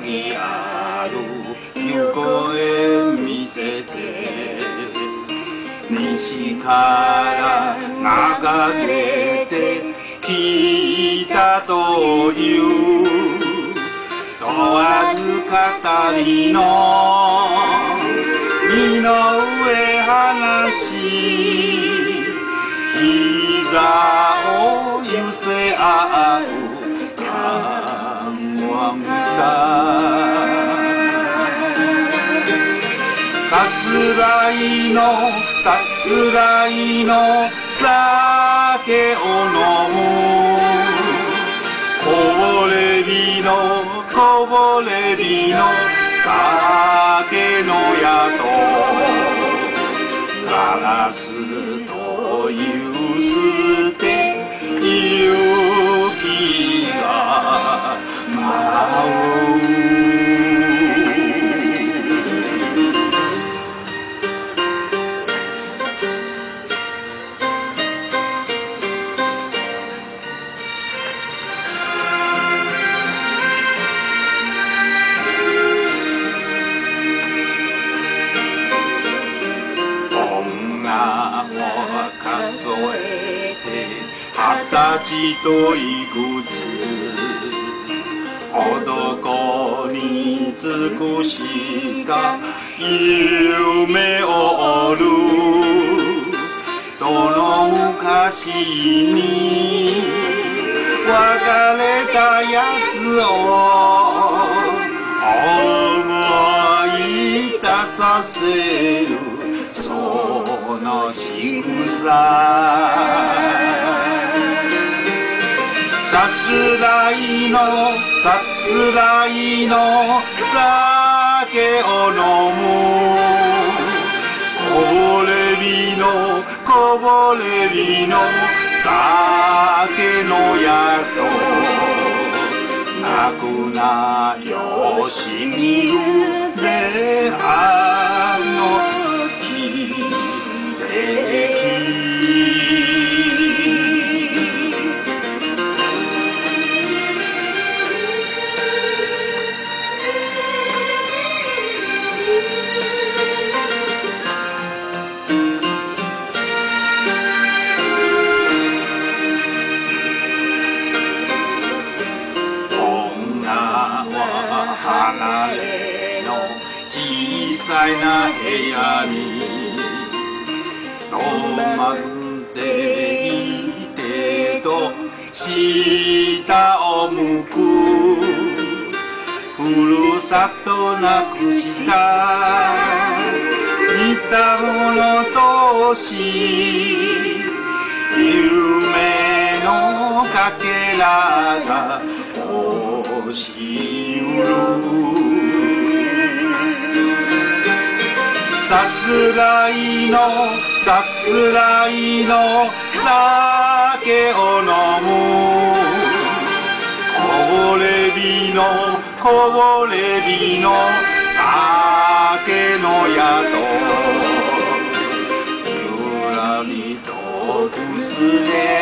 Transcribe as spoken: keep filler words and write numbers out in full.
にある行方見せて西から流れてきたという問わず語りの身の上話膝を寄せ合う看望ださつらいのさつらいの酒を飲むこぼれ日のこぼれ日の酒の宿ガラスという捨て雪が舞う数えて二十歳といくつ男に尽くした夢を追うどの昔に別れたやつを思い出させるその仕草さつらいのさつらいの酒を飲むこぼれ日のこぼれ日の酒の宿泣くなよしみるぜあの離れの小さな部屋に泊まっていてと下を向くふるさとなくした似た者同士夢のかけらが押し売るさつらいのさつらいの酒を飲むこぼれ日のこぼれ日の酒の宿ゆらりとくすね